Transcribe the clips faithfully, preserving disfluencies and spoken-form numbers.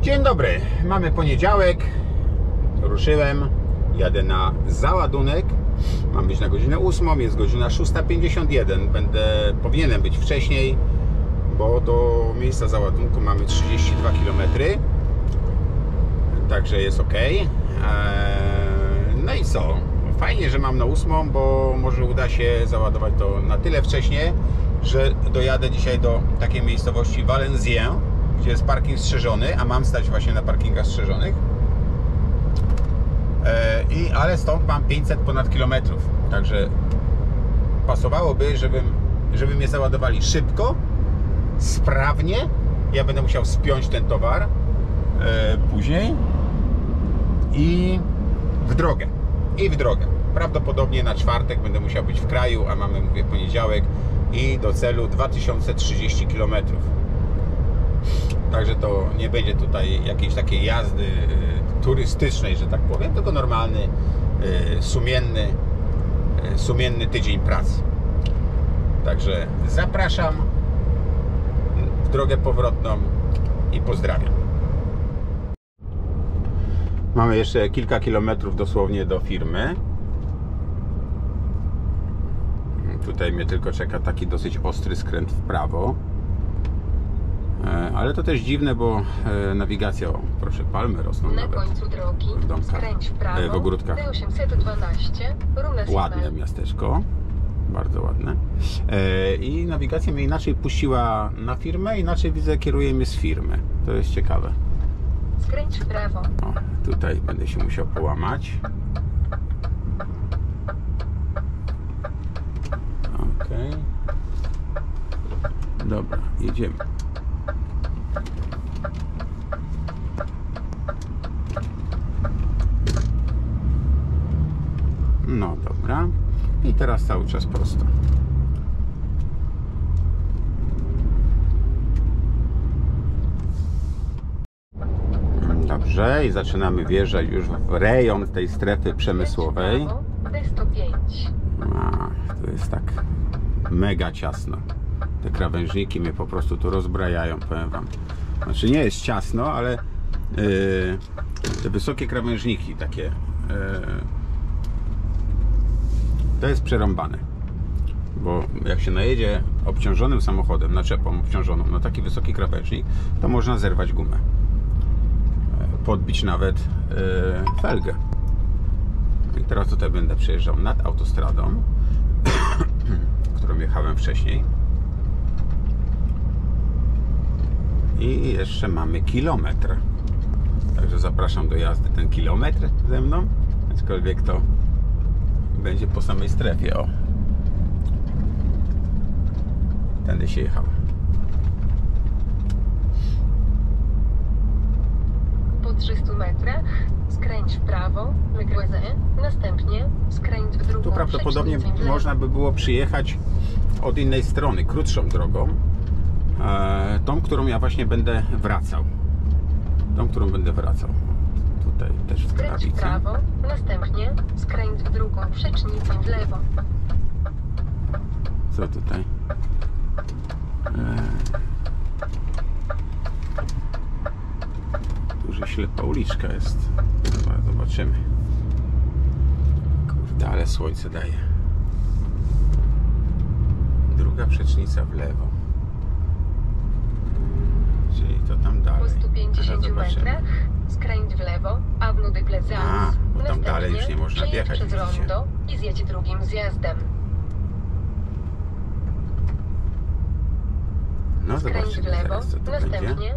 Dzień dobry, mamy poniedziałek, ruszyłem, jadę na załadunek, mam być na godzinę ósmą, jest godzina szósta pięćdziesiąt jeden, będę, powinienem być wcześniej, bo do miejsca załadunku mamy trzydzieści dwa kilometry, także jest ok. No i co, fajnie, że mam na ósmą, bo może uda się załadować to na tyle wcześnie, że dojadę dzisiaj do takiej miejscowości Valenciennes, gdzie jest parking strzeżony, a mam stać właśnie na parkingach strzeżonych. E, i, ale stąd mam pięćset ponad kilometrów, także pasowałoby, żebym, żeby mnie załadowali szybko, sprawnie. Ja będę musiał spiąć ten towar e, później i w drogę. I w drogę. Prawdopodobnie na czwartek będę musiał być w kraju, a mamy, mówię, poniedziałek i do celu dwa tysiące trzydzieści kilometrów. Także to nie będzie tutaj jakiejś takiej jazdy turystycznej, że tak powiem, tylko normalny, sumienny, sumienny tydzień pracy. Także zapraszam w drogę powrotną i pozdrawiam. Mamy jeszcze kilka kilometrów dosłownie do firmy. Tutaj mnie tylko czeka taki dosyć ostry skręt w prawo. Ale to też dziwne, bo nawigacja, o, proszę, palmy rosną na nawet końcu drogi, w domkach, skręć w prawo, w ogródkach. D osiemset dwanaście, Ładne miasteczko, bardzo ładne. I nawigacja mnie inaczej puściła na firmę, inaczej widzę, kieruje mnie z firmy. To jest ciekawe. Skręć w prawo. O, tutaj będę się musiał połamać. Okej. Dobra, jedziemy. No dobra. I teraz cały czas prosto. Dobrze, i zaczynamy wjeżdżać już w rejon tej strefy przemysłowej. D sto pięć. A, to jest tak mega ciasno. Te krawężniki mnie po prostu tu rozbrajają, powiem wam. Znaczy nie jest ciasno, ale yy, te wysokie krawężniki takie, yy, to jest przerąbane. Bo jak się najedzie obciążonym samochodem, naczepą obciążoną na taki wysoki krawężnik, to można zerwać gumę. Podbić nawet yy, felgę. I teraz tutaj będę przejeżdżał nad autostradą, którą jechałem wcześniej. I jeszcze mamy kilometr. Także zapraszam do jazdy ten kilometr ze mną. Aczkolwiek to będzie po samej strefie. O. Tędy się jechał. Po trzystu metrach skręć w prawo, Legrezy, następnie skręć w drugą. Tu prawdopodobnie można by było przyjechać od innej strony, krótszą drogą. E, tą, którą ja właśnie będę wracał. Tą, którą będę wracał. Tutaj też w skręć w prawo, następnie skręć w drugą przecznicę w lewo. Co tutaj? E, Duża ślepa uliczka jest. Dobra, zobaczymy. Kurde, ale słońce daje. Druga przecznica w lewo. Czyli to tam dalej. Po stu pięćdziesięciu metrach skręć w lewo, Avenue de Plaisance. A, bo tam dalej już nie można wjechać, przez widzicie. rondo i zjedź drugim zjazdem. No Skręć zobaczymy w lewo, zaraz, co to następnie będzie.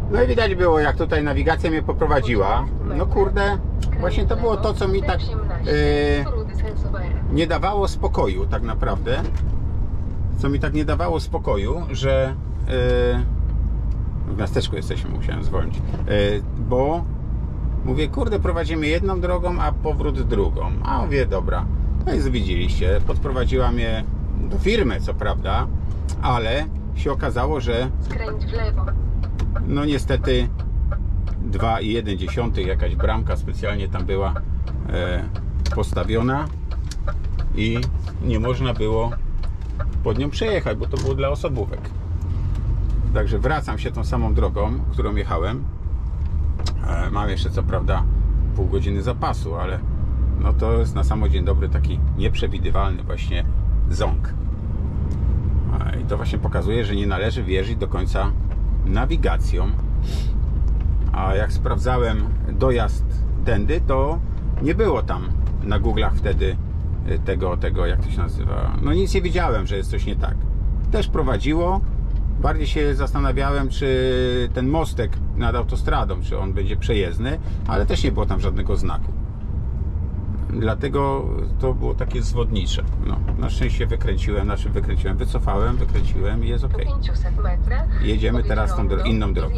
No i widać było, jak tutaj nawigacja mnie poprowadziła. No kurde, właśnie to było to, co mi tak yy, nie dawało spokoju tak naprawdę. Co mi tak nie dawało spokoju, że yy, w miasteczku jesteśmy, musiałem zwolnić. Yy, bo mówię, kurde, prowadzimy jedną drogą, a powrót drugą. A mówię, dobra, to jest, widzieliście, podprowadziła mnie do firmy, co prawda, ale się okazało, że Skręć w lewo. no niestety dwa i jeden dziesiąty jakaś bramka specjalnie tam była e, postawiona i nie można było pod nią przejechać, bo to było dla osobówek. Także wracam się tą samą drogą, którą jechałem. e, mam jeszcze co prawda pół godziny zapasu, ale no to jest na samo dzień dobry taki nieprzewidywalny właśnie ząg. e, i to właśnie pokazuje, że nie należy wierzyć do końca nawigacją. A jak sprawdzałem dojazd tędy, to nie było tam na Google'ach wtedy tego, tego, jak to się nazywa. No nic nie widziałem, że jest coś nie tak. Też prowadziło. Bardziej się zastanawiałem, czy ten mostek nad autostradą, czy on będzie przejezdny, ale też nie było tam żadnego znaku. Dlatego to było takie zwodnicze. No, na szczęście wykręciłem, znaczy wykręciłem, wycofałem, wykręciłem i jest ok. Jedziemy teraz tą dro- inną drogą.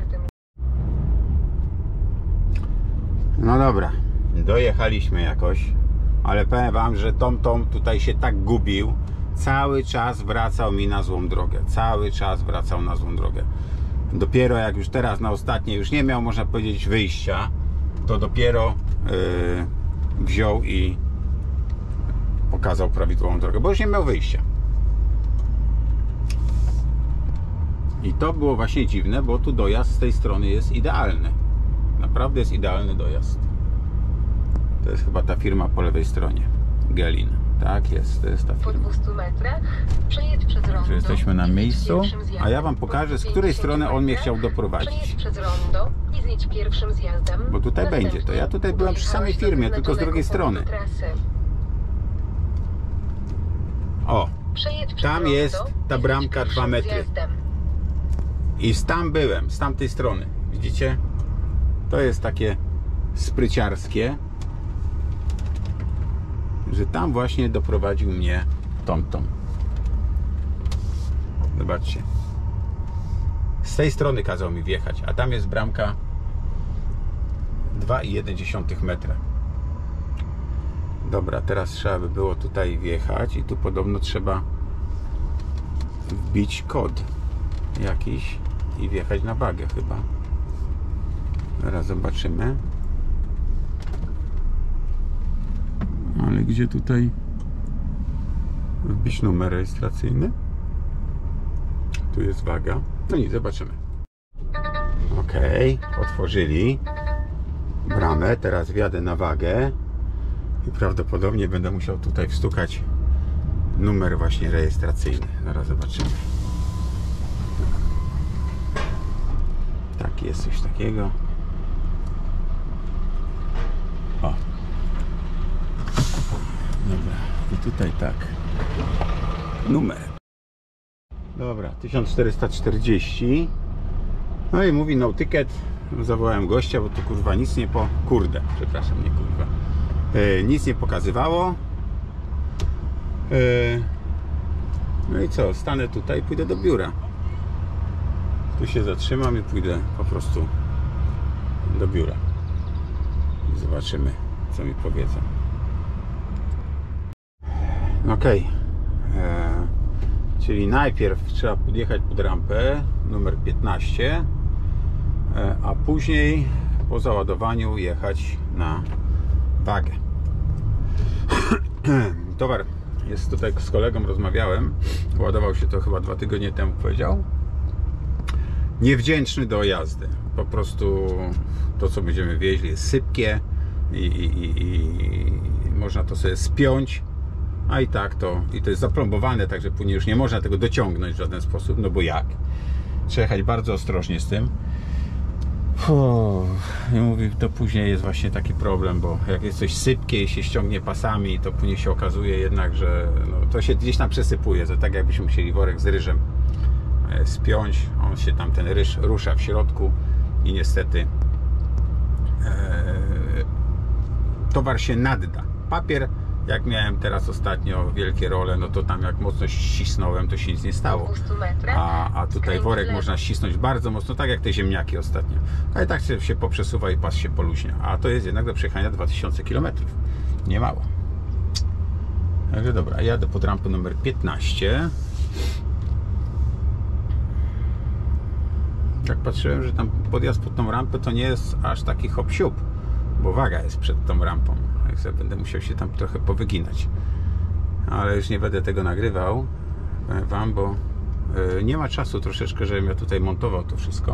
No dobra, dojechaliśmy jakoś, ale powiem wam, że TomTom tutaj się tak gubił, cały czas wracał mi na złą drogę, cały czas wracał na złą drogę. Dopiero jak już teraz na ostatniej już nie miał, można powiedzieć, wyjścia, to dopiero yy, wziął i pokazał prawidłową drogę, bo już nie miał wyjścia. I to było właśnie dziwne, bo tu dojazd z tej strony jest idealny. Naprawdę jest idealny dojazd. To jest chyba ta firma po lewej stronie. Gelin. Tak jest, to jest ta firma. Po dwustu metrach przejedź przez rondo. Także jesteśmy na miejscu, a ja wam pokażę, z której strony on mnie chciał doprowadzić. Przejedź przez rondo i zjedź pierwszym zjazdem. Bo tutaj będzie to. Ja tutaj byłem przy samej firmie, tylko z drugiej strony. O, tam jest ta bramka dwa metry. I tam byłem, z tamtej strony. Widzicie? To jest takie spryciarskie, że tam właśnie doprowadził mnie TomTom. Zobaczcie. Z tej strony kazał mi wjechać, a tam jest bramka dwa i jeden dziesiąty metra. Dobra, teraz trzeba by było tutaj wjechać i tu podobno trzeba wbić kod jakiś i wjechać na wagę chyba. Zaraz zobaczymy. Ale gdzie tutaj wbić numer rejestracyjny? Tu jest waga. No nic, zobaczymy. Ok, otworzyli bramę. Teraz wjadę na wagę i prawdopodobnie będę musiał tutaj wstukać numer właśnie rejestracyjny. Zaraz zobaczymy. Tak, jest coś takiego. O. Dobra, i tutaj tak. Numer. Dobra, tysiąc czterysta czterdzieści. No i mówi no ticket. Zawołałem gościa, bo tu kurwa nic nie po... Kurde, przepraszam, nie kurwa. E, nic nie pokazywało. E, no i co? Stanę tutaj i pójdę do biura. Tu się zatrzymam i pójdę po prostu do biura. I zobaczymy, co mi powiedzą. Ok. E, czyli najpierw trzeba podjechać pod rampę numer piętnaście, e, a później po załadowaniu jechać na wagę. Towar jest tutaj, z kolegą rozmawiałem. Ładował się to chyba dwa tygodnie temu, powiedział. Niewdzięczny do jazdy. Po prostu to, co będziemy wieźli, jest sypkie i, i, i, i można to sobie spiąć, a i tak to i to jest zaplombowane, także później już nie można tego dociągnąć w żaden sposób, no bo jak? Trzeba jechać bardzo ostrożnie z tym. Uff, i mówi, to później jest właśnie taki problem, bo jak jest coś sypkie i się ściągnie pasami, to później się okazuje jednak, że no, to się gdzieś tam przesypuje, to tak jakbyśmy musieli worek z ryżem spiąć. On się tam, ten ryż rusza w środku i niestety e, towar się nadda. Papier, jak miałem teraz ostatnio wielkie role, no to tam jak mocno ścisnąłem, to się nic nie stało. A, a tutaj worek można ścisnąć bardzo mocno, tak jak te ziemniaki ostatnio. Ale tak się, się poprzesuwa i pas się poluźnia. A to jest jednak do przejechania dwa tysiące kilometrów. Nie mało. Także dobra, jadę pod rampę numer piętnaście. Tak patrzyłem, że tam podjazd pod tą rampę to nie jest aż taki hop-siup, bo waga jest przed tą rampą. Także będę musiał się tam trochę powyginać. Ale już nie będę tego nagrywał, powiem wam, bo yy, nie ma czasu troszeczkę, żebym ja tutaj montował to wszystko.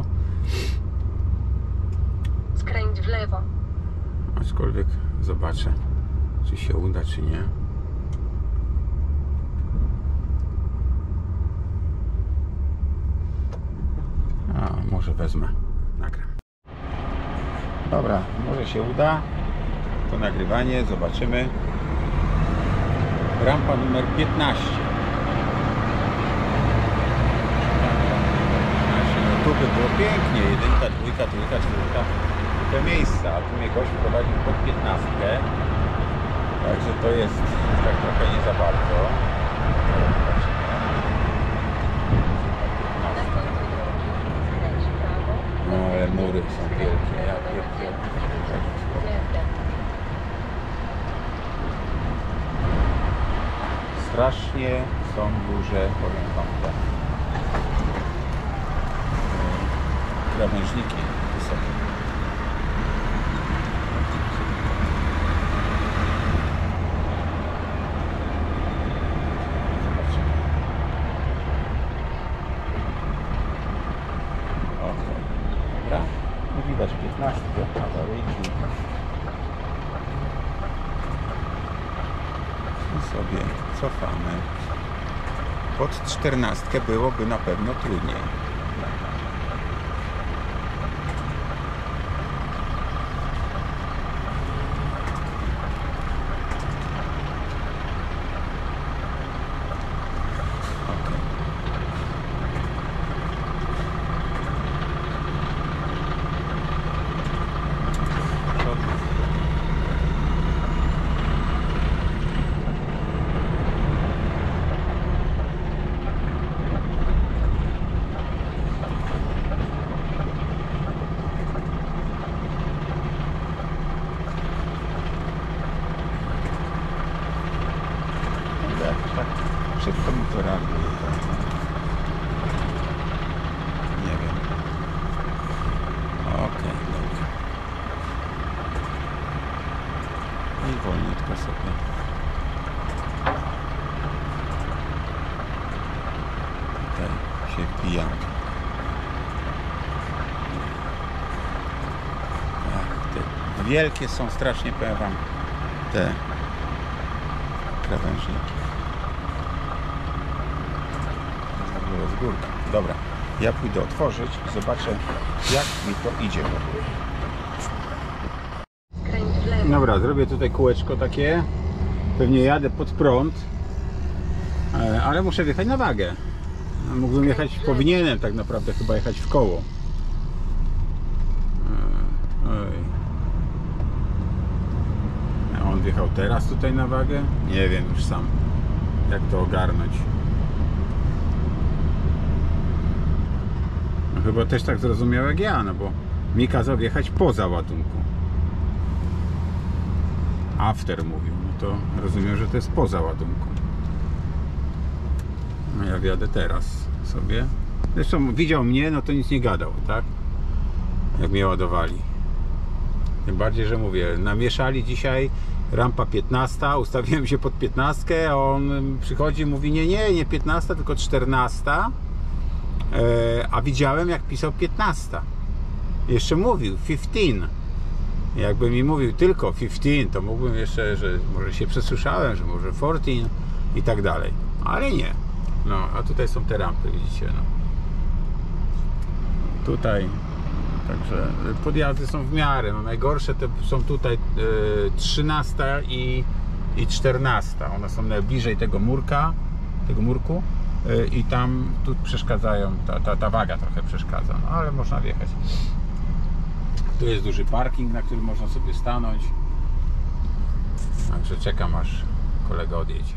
Skręć w lewo. Aczkolwiek zobaczę, czy się uda, czy nie. A, może wezmę, nagram. Dobra, może się uda to nagrywanie, zobaczymy. Rampa numer piętnaście. No tu by było pięknie, jedynka, dwójka, trójka, czwórka, te miejsca, a tu mnie gość prowadził pod piętnastkę. Także to jest tak trochę nie za bardzo. No ale mury są wielkie, ja pierdzielę. Strasznie są duże, powiem wam, te krawężniki wysokie. Zobaczymy. Ok. Dobra, no widać piętnastkę, awaryjki. I sobie cofamy. Pod czternastkę byłoby na pewno trudniej. Tak szybko mi to reaguje. Nie wiem. Okej, okay, dobra. I wolniutko sobie. Tutaj się wbijam. Ach, te wielkie są strasznie, powiem wam, te krawężniki. Z górka. Dobra, ja pójdę otworzyć i zobaczę, jak mi to idzie. Dobra, zrobię tutaj kółeczko takie. Pewnie jadę pod prąd, ale muszę wjechać na wagę. Mógłbym jechać, powinienem tak naprawdę chyba jechać w koło. Oj. A on wjechał teraz tutaj na wagę? Nie wiem już sam, jak to ogarnąć. No chyba też tak zrozumiał jak ja, no bo mi kazał wjechać po załadunku. After mówił, no to rozumiem, że to jest po załadunku. No ja wjadę teraz sobie. Zresztą widział mnie, no to nic nie gadał, tak? Jak mnie ładowali. Tym bardziej, że mówię, namieszali dzisiaj rampa piętnasta, ustawiłem się pod piętnastkę, a on przychodzi i mówi nie, nie, nie piętnasta, tylko czternasta. A widziałem, jak pisał piętnasta. Jeszcze mówił piętnaście. Jakby mi mówił tylko piętnaście, to mógłbym jeszcze, że może się przesłyszałem, że może czternaście i tak dalej. Ale nie. No, a tutaj są te rampy, widzicie, no. Tutaj. Także podjazdy są w miarę. No, najgorsze te są tutaj y, trzynasta i, i czternasta. One są najbliżej tego murka, tego murku. i tam tu przeszkadzają, ta, ta, ta waga trochę przeszkadza, no ale można wjechać. Tu jest duży parking, na którym można sobie stanąć. Także czekam, aż kolega odjedzie.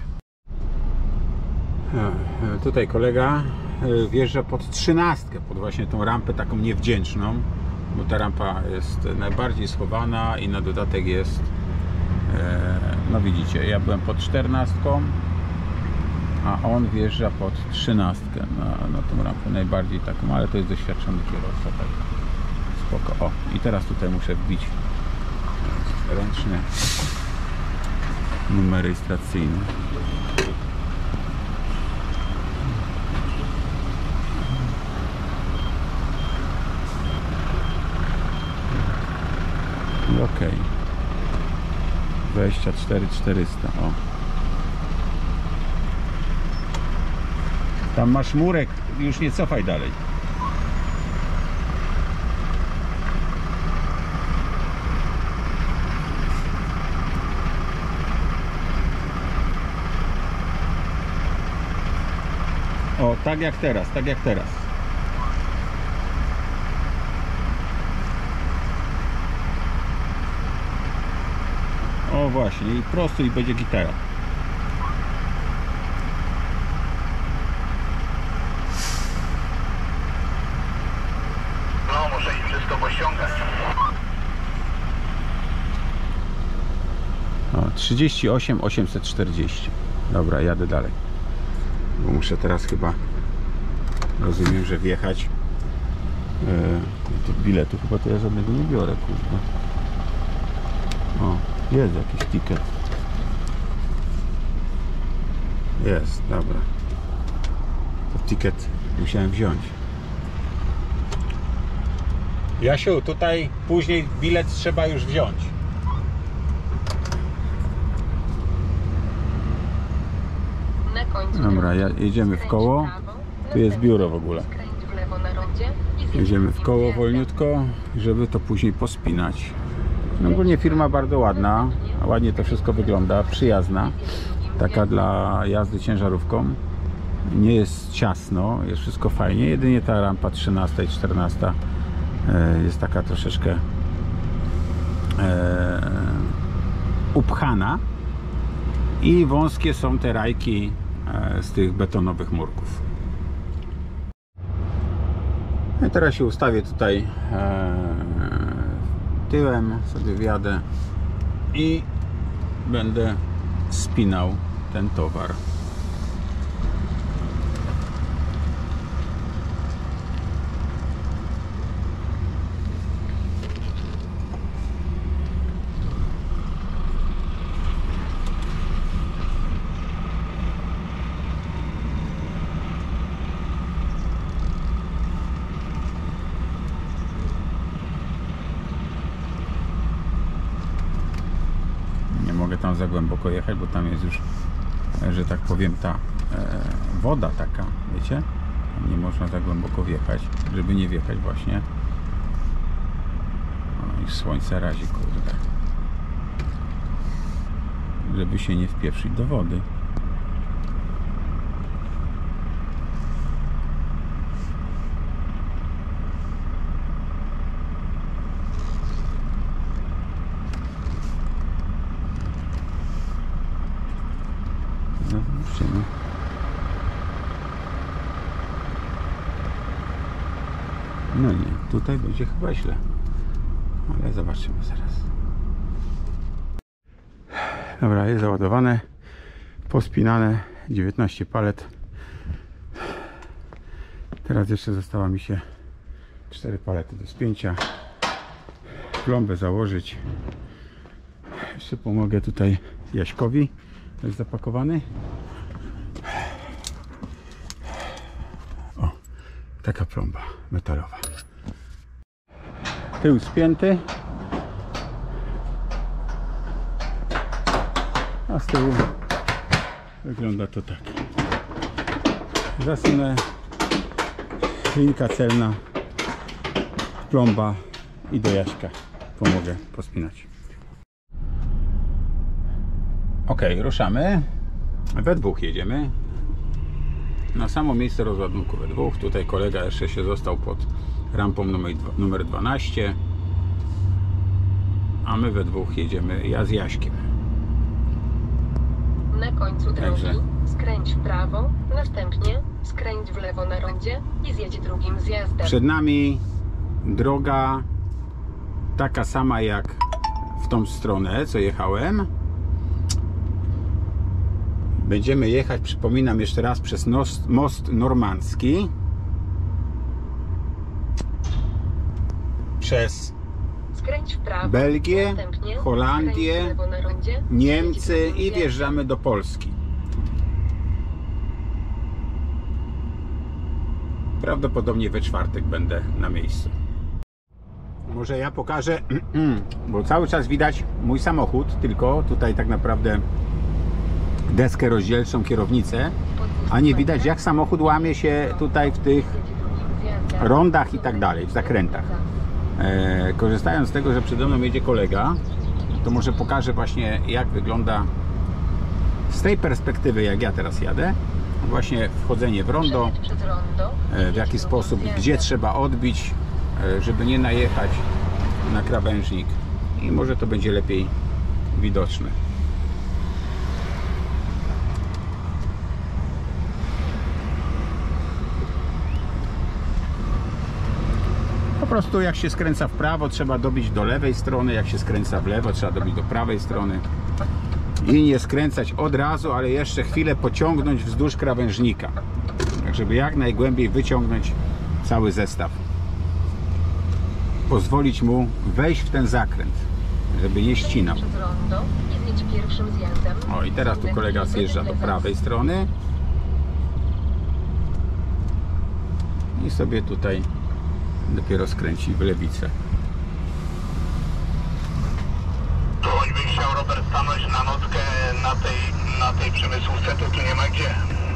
Tutaj kolega wjeżdża pod trzynastkę, pod właśnie tą rampę taką niewdzięczną, bo ta rampa jest najbardziej schowana i na dodatek jest, no widzicie, ja byłem pod czternastką, a on wjeżdża pod trzynastkę na, na tą rampę najbardziej taką, ale to jest doświadczony kierowca, tak spoko. O, i teraz tutaj muszę wbić ręczne numer rejestracyjny. Ok, dwadzieścia cztery czterysta. O, tam masz murek, już nie cofaj dalej. O, tak jak teraz, tak jak teraz. O właśnie, i prosto i będzie gitara. No, muszę im wszystko pościągać. O, trzydzieści osiem osiemset czterdzieści. Dobra, jadę dalej. Bo muszę teraz chyba, rozumiem, że wjechać. Yy, biletu chyba to ja żadnego nie biorę, kurde. O, jest jakiś ticket. Jest, dobra. To ticket musiałem wziąć. Jasiu, tutaj później bilet trzeba już wziąć. Na końcu Dobra, jedziemy w koło. Tu jest biuro w ogóle. Jedziemy w koło wolniutko, żeby to później pospinać. No, ogólnie firma bardzo ładna, ładnie to wszystko wygląda, przyjazna, taka dla jazdy ciężarówką. Nie jest ciasno, jest wszystko fajnie, jedynie ta rampa trzynasta i czternasta jest taka troszeczkę e, upchana i wąskie są te rajki e, z tych betonowych murków. I teraz się ustawię tutaj e, tyłem, sobie wjadę i będę spinał ten towar. Tam za głęboko jechać, bo tam jest już, że tak powiem, ta e, woda taka, wiecie? Tam nie można za głęboko wjechać, żeby nie wjechać właśnie. O, i słońce razi, kurde. Żeby się nie wpieprzyć do wody. Zobaczymy. No nie, tutaj będzie chyba źle, ale zobaczymy zaraz. Dobra, jest załadowane, pospinane, dziewiętnaście palet. Teraz jeszcze została mi się cztery palety do spięcia, plombę założyć. Jeszcze pomogę tutaj Jaśkowi. Jest zapakowany. O, taka plomba metalowa. Tył spięty. A z tyłu wygląda to tak. Zasunę, linka celna, plomba i do Jaśka pomogę pospinać. Ok, ruszamy. We dwóch jedziemy. na samo miejsce rozładunku we dwóch. Tutaj kolega jeszcze się został pod rampą numer, numer dwanaście, a my we dwóch jedziemy, ja z Jaśkiem. Na końcu drogi Także. skręć w prawo, następnie skręć w lewo na rondzie i zjedź drugim zjazdem. Przed nami droga taka sama jak w tą stronę, co jechałem. Będziemy jechać, przypominam jeszcze raz, przez nos, most normandzki, przez Skręć w prawo, Belgię, następnie Holandię, skręć w lewo na rondzie, Niemcy zjedź drugim i zjazdem. wjeżdżamy do Polski. Prawdopodobnie we czwartek będę na miejscu. Może ja pokażę, bo cały czas widać mój samochód, tylko tutaj tak naprawdę deskę rozdzielczą, kierownicę, a nie widać jak samochód łamie się tutaj w tych rondach i tak dalej, w zakrętach. E, korzystając z tego, że przede mną jedzie kolega, to może pokażę właśnie jak wygląda z tej perspektywy, jak ja teraz jadę, właśnie wchodzenie w rondo, Przejedź przez rondo, e, w jaki sposób, gdzie trzeba odbić, e, żeby nie najechać na krawężnik, i może to będzie lepiej widoczne. Po prostu jak się skręca w prawo, trzeba dobić do lewej strony, jak się skręca w lewo, trzeba dobić do prawej strony i nie skręcać od razu, ale jeszcze chwilę pociągnąć wzdłuż krawężnika, tak żeby jak najgłębiej wyciągnąć cały zestaw, pozwolić mu wejść w ten zakręt, żeby nie ścinał. Przez rondo i zjedź pierwszym zjazdem. O, i teraz tu kolega zjeżdża do prawej strony i sobie tutaj dopiero skręci w lewicę. To choćbyś chciał, Robert, stanąć na nockę na tej, na tej przemysłówce, to tu nie ma gdzie.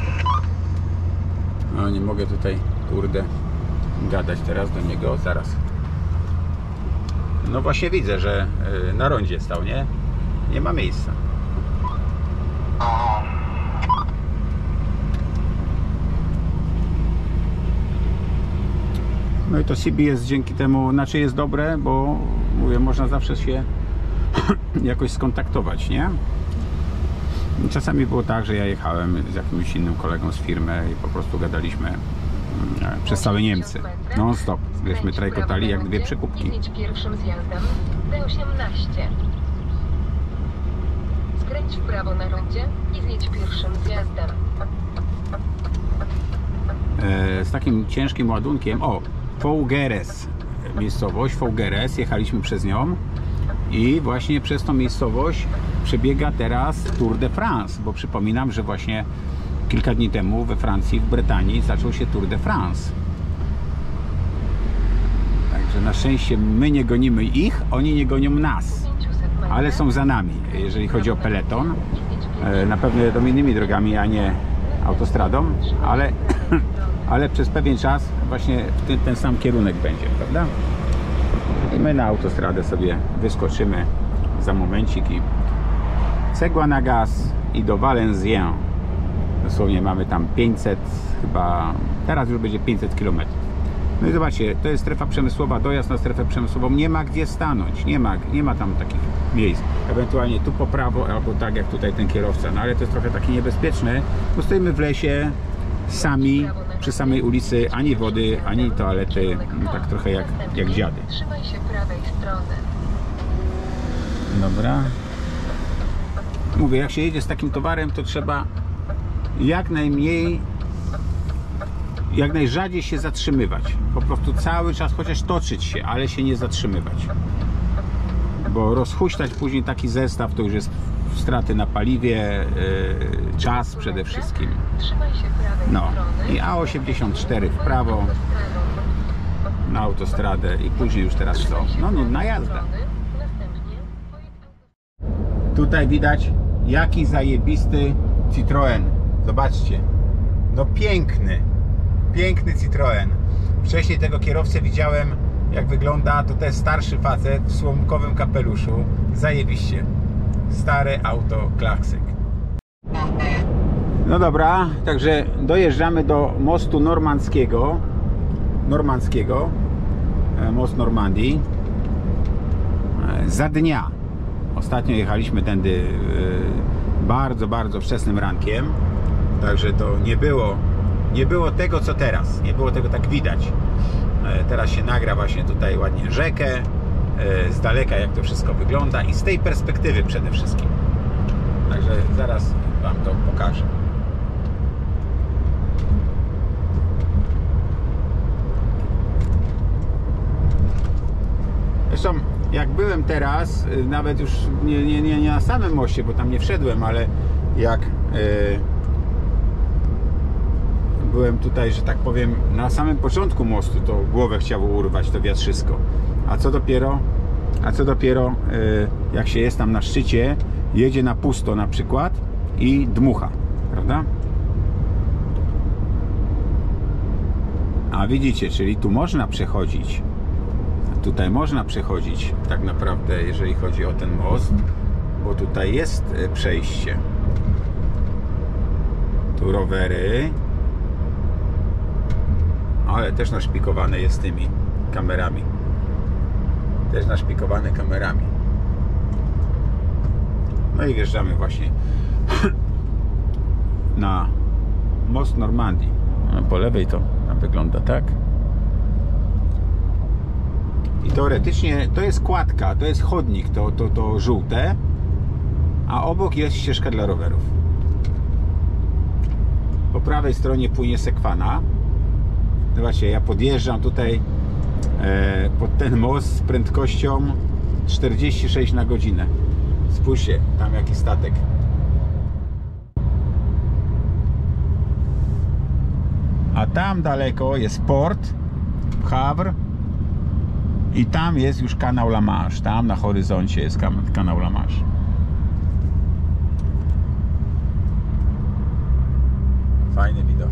No nie mogę tutaj, kurde, gadać teraz do niego, zaraz. No właśnie widzę, że y, na rondzie stał, nie? Nie ma miejsca. O, No i to C B S dzięki temu, znaczy jest dobre, bo mówię, można zawsze się jakoś skontaktować, nie? I czasami było tak, że ja jechałem z jakimś innym kolegą z firmy i po prostu gadaliśmy mm, przez całe Niemcy. Non stop. Żeśmy trajkotali jak dwie przekupki. I zjedź pierwszym zjazdem D osiemnaście. Skręć w prawo na rondzie i zjedź pierwszym zjazdem. E, z takim ciężkim ładunkiem, o, Fougeres, miejscowość Fougeres, jechaliśmy przez nią i właśnie przez tą miejscowość przebiega teraz Tour de France, bo przypominam, że właśnie kilka dni temu we Francji, w Brytanii zaczął się Tour de France. Także na szczęście my nie gonimy ich, oni nie gonią nas, ale są za nami, jeżeli chodzi o peleton. E, na pewno jedą innymi drogami, a nie autostradą, ale ale przez pewien czas właśnie w ten, ten sam kierunek będzie, prawda? I my na autostradę sobie wyskoczymy za momencik i cegła na gaz i do Valenciennes. Dosłownie mamy tam pięćset, chyba teraz już będzie pięćset kilometrów. No i zobaczcie, to jest strefa przemysłowa, dojazd na strefę przemysłową, nie ma gdzie stanąć, nie ma, nie ma tam takich miejsc. Ewentualnie tu po prawo, albo tak jak tutaj ten kierowca, no ale to jest trochę takie niebezpieczne, bo stoimy w lesie sami, przy samej ulicy, ani wody, ani toalety, no tak trochę jak, jak dziady. Trzymaj się prawej strony. Dobra. Mówię, jak się jedzie z takim towarem, to trzeba jak najmniej, jak najrzadziej się zatrzymywać. Po prostu cały czas chociaż toczyć się, ale się nie zatrzymywać. Bo rozhuśtać później taki zestaw to już jest straty na paliwie, yy, czas przede wszystkim. Trzymaj się prawej No strony. i A osiemdziesiąt cztery w prawo na autostradę i później już teraz co? No nudna jazda. Tutaj widać jaki zajebisty Citroen. Zobaczcie. No piękny. Piękny Citroen. Wcześniej tego kierowcę widziałem jak wygląda. To też starszy facet w słomkowym kapeluszu. Zajebiście. Stare auto klasyk. No dobra, także dojeżdżamy do mostu normandzkiego. Normandzkiego. Most Normandii. Za dnia. Ostatnio jechaliśmy tędy bardzo, bardzo wczesnym rankiem. Także to nie było, nie było tego, co teraz. Nie było tego tak widać. Teraz się nagra właśnie tutaj ładnie rzekę. Z daleka jak to wszystko wygląda i z tej perspektywy przede wszystkim. Także zaraz wam to pokażę. Zresztą jak byłem teraz, nawet już nie, nie, nie, nie na samym moście, bo tam nie wszedłem, ale jak yy, byłem tutaj, że tak powiem, na samym początku mostu, to głowę chciało urwać to wiatrzysko. A co dopiero, a co dopiero yy, jak się jest tam na szczycie, jedzie na pusto na przykład i dmucha, prawda? A widzicie, czyli tu można przechodzić. Tutaj można przechodzić tak naprawdę, jeżeli chodzi o ten most, bo tutaj jest przejście. Tu rowery, ale też naszpikowane jest tymi kamerami. Też naszpikowane kamerami. No i wjeżdżamy właśnie na most Normandii. Po lewej to tam wygląda tak. I teoretycznie to jest kładka, to jest chodnik, to, to, to żółte, a obok jest ścieżka dla rowerów. Po prawej stronie płynie sekwana. Zobaczcie, ja podjeżdżam tutaj e, pod ten most z prędkością czterdzieści sześć na godzinę. Spójrzcie, tam jaki statek. A tam daleko jest port Havre. I tam jest już kanał La Manche. Tam na horyzoncie jest kanał La Manche. Fajny widok.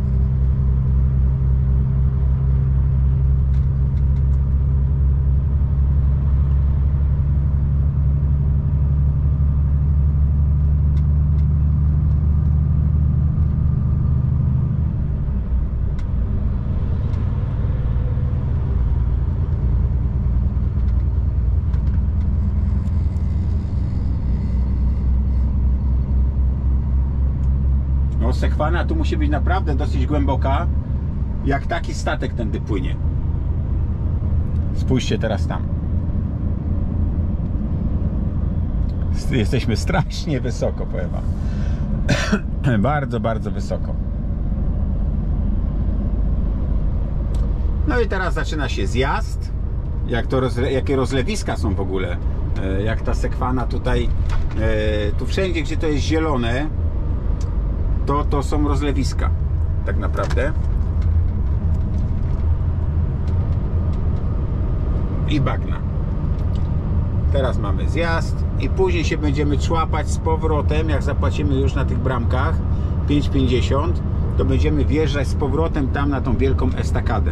Sekwana tu musi być naprawdę dosyć głęboka, jak taki statek tędy płynie. Spójrzcie teraz tam. Jesteśmy strasznie wysoko, powiem wam. Bardzo, bardzo wysoko. No i teraz zaczyna się zjazd. Jak to rozle jakie rozlewiska są w ogóle. Jak ta sekwana tutaj, tu wszędzie, gdzie to jest zielone, to to są rozlewiska, tak naprawdę. I bagna. Teraz mamy zjazd i później się będziemy człapać z powrotem, jak zapłacimy już na tych bramkach pięć pięćdziesiąt, to będziemy wjeżdżać z powrotem tam na tą wielką estakadę.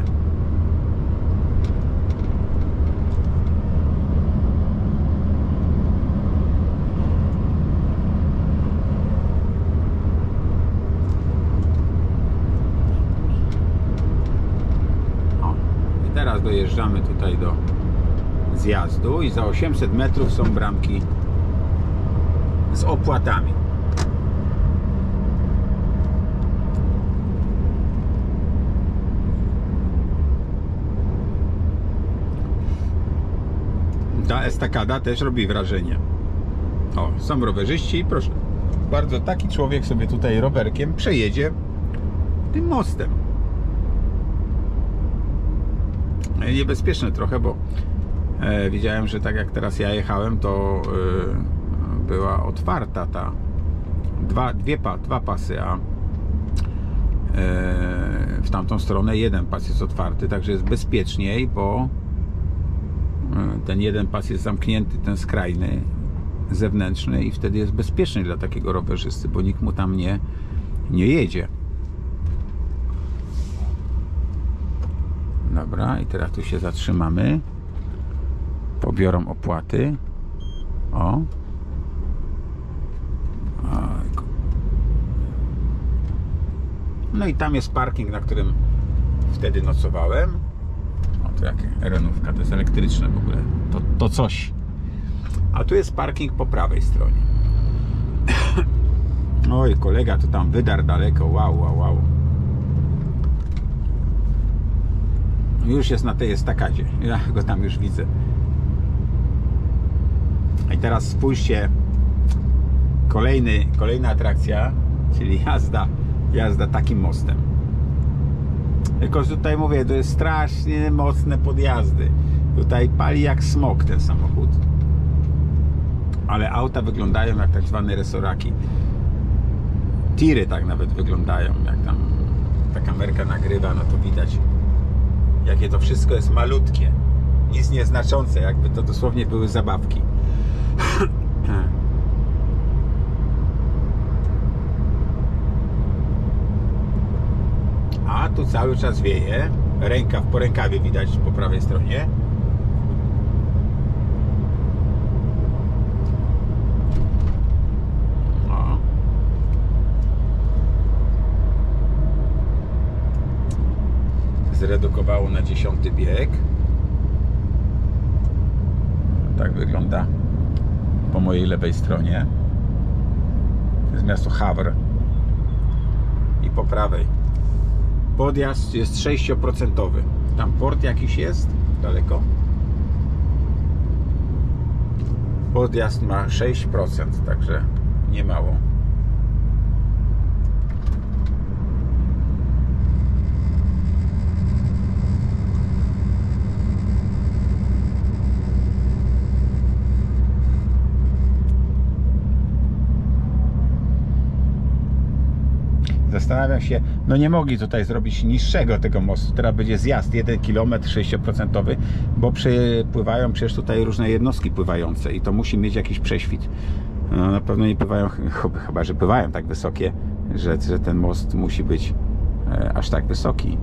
Teraz dojeżdżamy tutaj do zjazdu i za osiemset metrów są bramki z opłatami. Ta estakada też robi wrażenie. O, są rowerzyści i proszę bardzo, taki człowiek sobie tutaj rowerkiem przejedzie tym mostem. Niebezpieczne trochę, bo e, widziałem, że tak jak teraz ja jechałem, to e, była otwarta ta dwa, dwie, pa, dwa pasy, a e, w tamtą stronę jeden pas jest otwarty, także jest bezpieczniej, bo e, ten jeden pas jest zamknięty, ten skrajny, zewnętrzny, i wtedy jest bezpieczny dla takiego rowerzysty, bo nikt mu tam nie, nie jedzie. Dobra, i teraz tu się zatrzymamy. Pobiorą opłaty. O. No i tam jest parking, na którym wtedy nocowałem. O, to jakie renówka, to jest elektryczne w ogóle. To, to coś. A tu jest parking po prawej stronie. Oj, kolega to tam wydarł daleko. Wow, wow, wow. Już jest na tej estakadzie. Ja go tam już widzę. I teraz spójrzcie. Kolejny, kolejna atrakcja, czyli jazda, jazda takim mostem. Tylko tutaj mówię, to jest strasznie mocne podjazdy. Tutaj pali jak smok ten samochód. Ale auta wyglądają jak tak zwane resoraki. Tiry tak nawet wyglądają. Jak tam ta kamerka nagrywa, no to widać, jakie to wszystko jest malutkie. Nic nieznaczące, jakby to dosłownie były zabawki. A tu cały czas wieje. Rękaw po rękawie widać po prawej stronie. O. Zredukowało na dziesiąty bieg. Tak wygląda po mojej lewej stronie. To jest miasto Havre. I po prawej podjazd jest sześć procent. Tam port jakiś jest daleko. Podjazd ma sześć procent, także nie mało. Zastanawiam się, no nie mogli tutaj zrobić niższego tego mostu. Teraz będzie zjazd jeden kilometr sześć procent, bo przypływają przecież tutaj różne jednostki pływające i to musi mieć jakiś prześwit. No, na pewno nie pływają, chyba że pływają tak wysokie, że, że ten most musi być e, aż tak wysoki.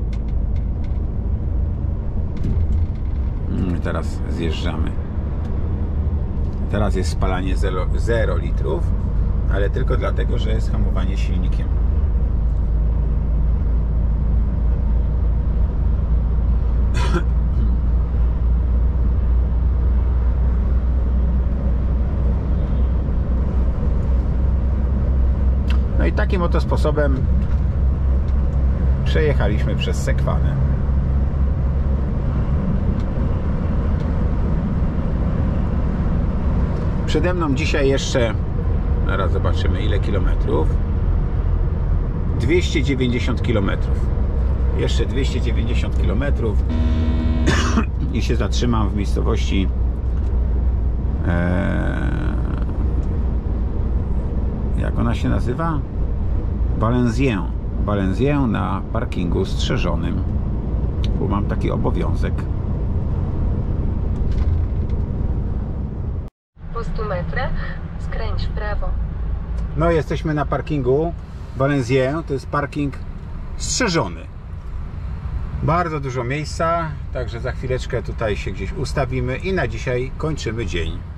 I teraz zjeżdżamy. Teraz jest spalanie zero litrów, ale tylko dlatego, że jest hamowanie silnikiem. No i takim oto sposobem przejechaliśmy przez Sekwanę. Przede mną dzisiaj jeszcze, zaraz zobaczymy ile kilometrów. dwieście dziewięćdziesiąt kilometrów. Jeszcze dwieście dziewięćdziesiąt kilometrów i się zatrzymam w miejscowości e, jak ona się nazywa? Valenciennes. Valenciennes na parkingu strzeżonym, bo mam taki obowiązek. Po stu metrach skręć w prawo. No, jesteśmy na parkingu Valenciennes. To jest parking strzeżony. Bardzo dużo miejsca, także za chwileczkę tutaj się gdzieś ustawimy i na dzisiaj kończymy dzień.